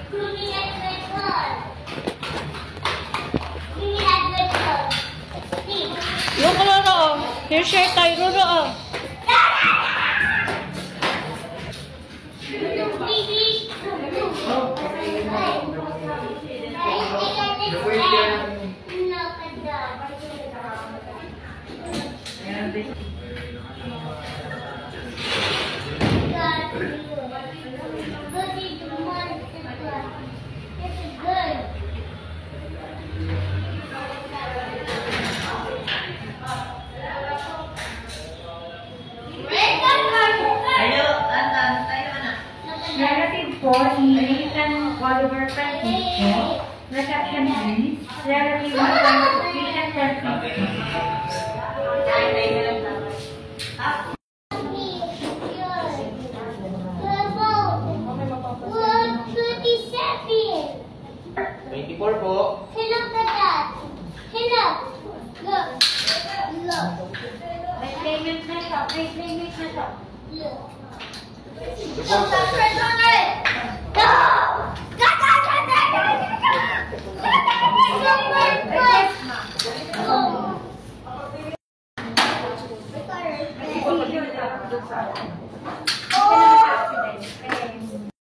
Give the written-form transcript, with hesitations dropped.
Yung kalaro, here share tayo, Roro. Relative po, i-Nathan Oliver Francisco. Reception is relative Christian Francisco. Po. Hello, Dad. Hello. Look. Look. May playmate na to. May playmate na to. Look.